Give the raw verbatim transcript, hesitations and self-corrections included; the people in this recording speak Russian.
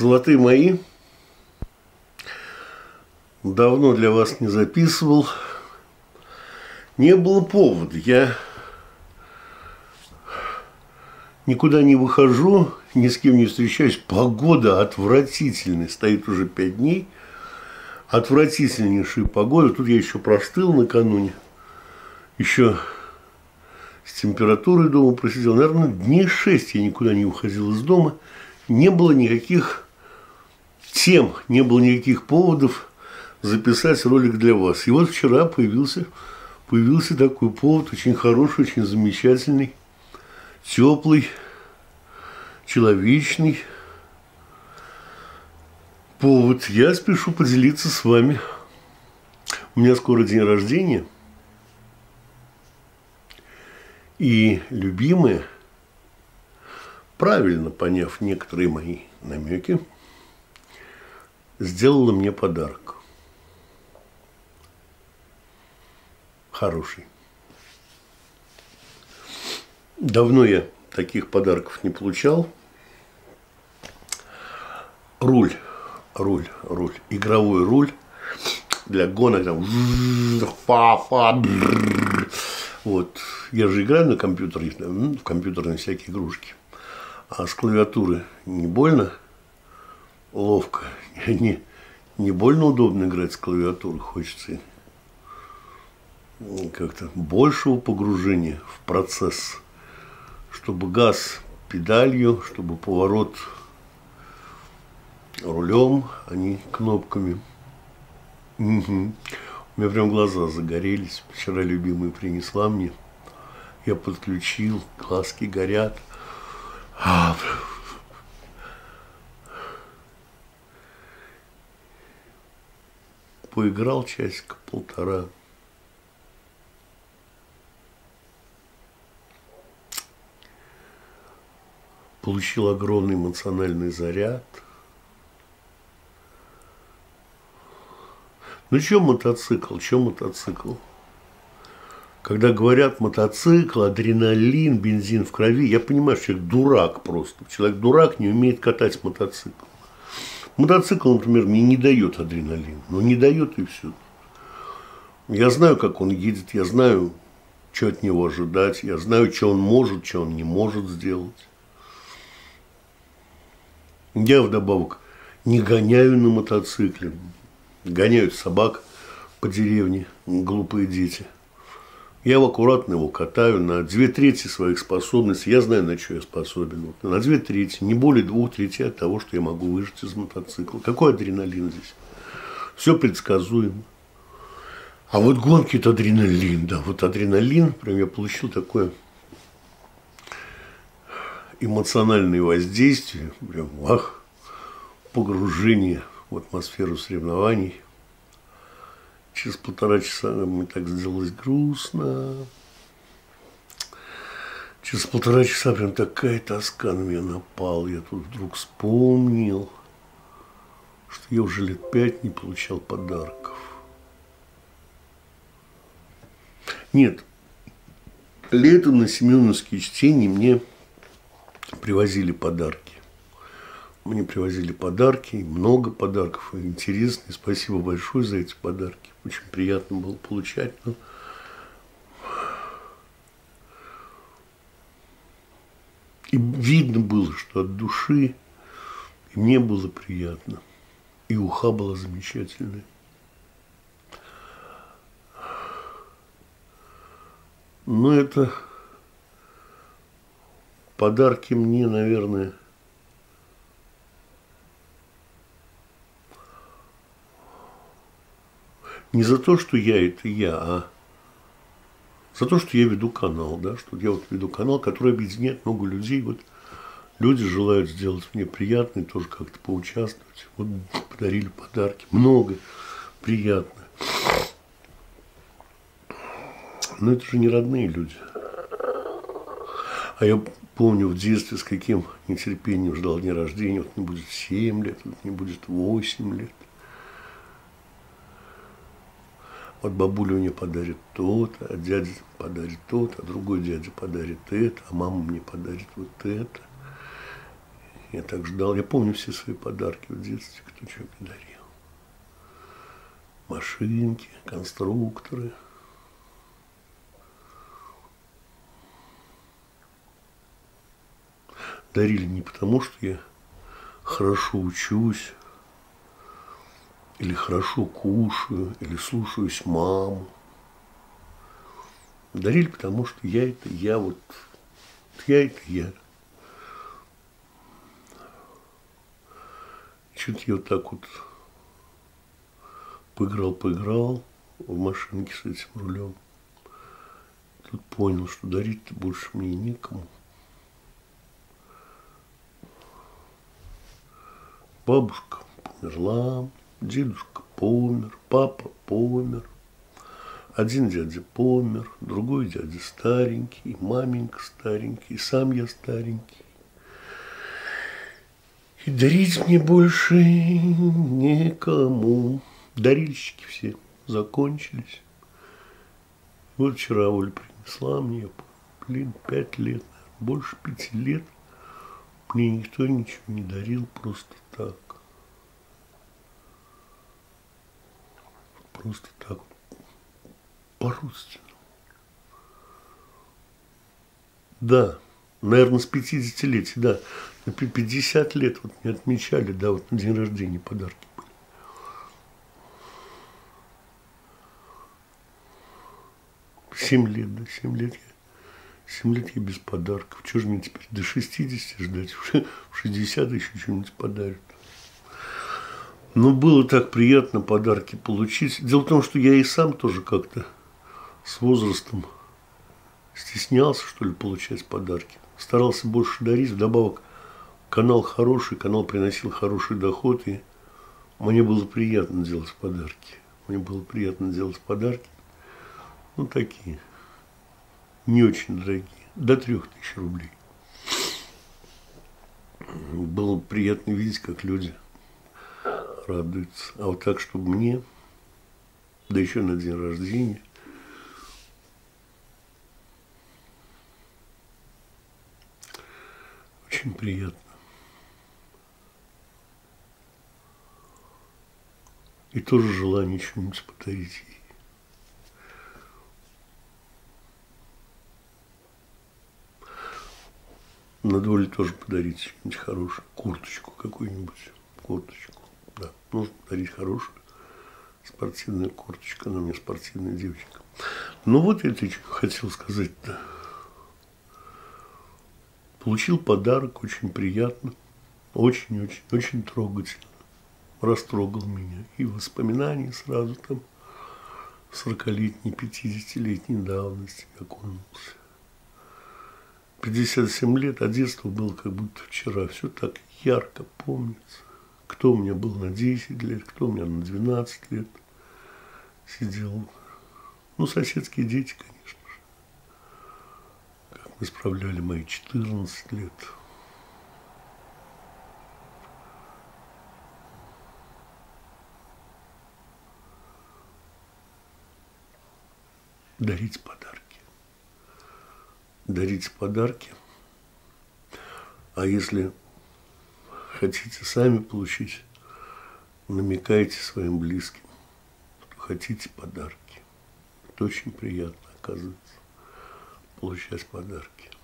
Золотые мои, давно для вас не записывал, не было повода, я никуда не выхожу, ни с кем не встречаюсь, погода отвратительная, стоит уже пять дней, отвратительнейшая погода, тут я еще простыл накануне, еще с температурой дома просидел, наверное, дней шесть я никуда не уходил из дома, не было никаких тем, не было никаких поводов записать ролик для вас. И вот вчера появился, появился такой повод, очень хороший, очень замечательный, теплый, человечный повод. Я спешу поделиться с вами. У меня скоро день рождения. И любимая, правильно поняв некоторые мои намеки, сделала мне подарок. Хороший. Давно я таких подарков не получал. Руль, руль, руль, игровой руль для гонок. Там, вот. Я же играю на компьютере, в компьютерные всякие игрушки. А с клавиатуры не больно ловко, не, не больно удобно играть с клавиатуры. Хочется как-то большего погружения в процесс, чтобы газ педалью, чтобы поворот рулем, а не кнопками. Угу. У меня прям глаза загорелись. Вчера любимая принесла мне. Я подключил, глазки горят. А, поиграл часика полтора. Получил огромный эмоциональный заряд. Ну, что мотоцикл? Что мотоцикл? Когда говорят мотоцикл, адреналин, бензин в крови, я понимаю, что человек дурак просто. Человек дурак, не умеет катать мотоцикл. Мотоцикл, например, мне не дает адреналин. Ну, не дает и все. Я знаю, как он едет, я знаю, что от него ожидать, я знаю, что он может, что он не может сделать. Я вдобавок не гоняю на мотоцикле. Гоняют собак по деревне, глупые дети. Я его аккуратно его катаю на две трети своих способностей. Я знаю, на что я способен. Вот, на две трети, не более двух трети от того, что я могу выжать из мотоцикла. Какой адреналин здесь? Все предсказуемо. А вот гонки – это адреналин. Да, вот адреналин, прям я получил такое эмоциональное воздействие. Прям, ах, погружение в атмосферу соревнований. Через полтора часа мне так сделалось грустно. Через полтора часа прям такая тоска на меня напала. Я тут вдруг вспомнил, что я уже лет пять не получал подарков. Нет, летом на семеновские чтения мне привозили подарки. Мне привозили подарки, много подарков, интересные. Спасибо большое за эти подарки. Очень приятно было получать. Но... И видно было, что от души и мне было приятно. И уха была замечательная. Но это подарки мне, наверное, не за то, что я это я, а за то, что я веду канал, да, что я вот веду канал, который объединяет много людей. Вот люди желают сделать мне приятно и тоже как-то поучаствовать. Вот подарили подарки, много, приятно. Но это же не родные люди. А я помню в детстве, с каким нетерпением ждал дня рождения. Вот мне будет семь лет, вот мне будет восемь лет. Вот бабуля мне подарит то-то, а дядя подарит то-то, а другой дядя подарит это, а мама мне подарит вот это. Я так ждал. Я помню все свои подарки в детстве, кто что мне дарил. Машинки, конструкторы. Дарили не потому, что я хорошо учусь, или хорошо кушаю, или слушаюсь маму. Дарили потому, что я это я, вот я это я. Что-то я вот так вот поиграл-поиграл в машинке с этим рулем. Тут понял, что дарить-то больше мне некому. Бабушка померла, дедушка помер, папа помер. Один дядя помер, другой дядя старенький, маменька старенький, сам я старенький. И дарить мне больше некому. Дарильщики все закончились. Вот вчера Оля принесла мне, блин, пять лет, больше пяти лет. Мне никто ничего не дарил просто так. Просто так. По-родственному. Да, наверное, с пятидесятилетия, да. На пятьдесят лет вот мне отмечали, да, вот на день рождения подарки были. Семь лет, да, семь лет я. Семь лет я без подарков. Чего же мне теперь до шестидесяти ждать? В шестьдесят еще что-нибудь подарят. Но было так приятно подарки получить. Дело в том, что я и сам тоже как-то с возрастом стеснялся, что ли, получать подарки. Старался больше дарить. Вдобавок, канал хороший, канал приносил хороший доход. И мне было приятно делать подарки. Мне было приятно делать подарки. Ну, такие. Не очень дорогие. До трех тысяч рублей. Было приятно видеть, как люди радуются. А вот так, чтобы мне, да еще на день рождения, очень приятно. И тоже желание что-нибудь подарить ей. Надо Оле тоже подарить что-нибудь хорошее. Курточку какую-нибудь. Курточку. Да, нужно подарить хорошую спортивную курточку. Она у меня спортивная девочка. Ну вот это что хотел сказать-то. Получил подарок, очень приятно. Очень-очень, очень трогательно. Растрогал меня. И воспоминания сразу там сорокалетней, пятидесятилетней давности окунулся. пятьдесят семь лет, а детство было как будто вчера. Все так ярко помнится. Кто у меня был на десять лет, кто у меня на двенадцать лет сидел. Ну, соседские дети, конечно же. Как мы справляли мои четырнадцать лет. Дарить подарки. Дарить подарки. А если хотите сами получить, намекайте своим близким, что хотите подарки. Это очень приятно, оказывается, получать подарки.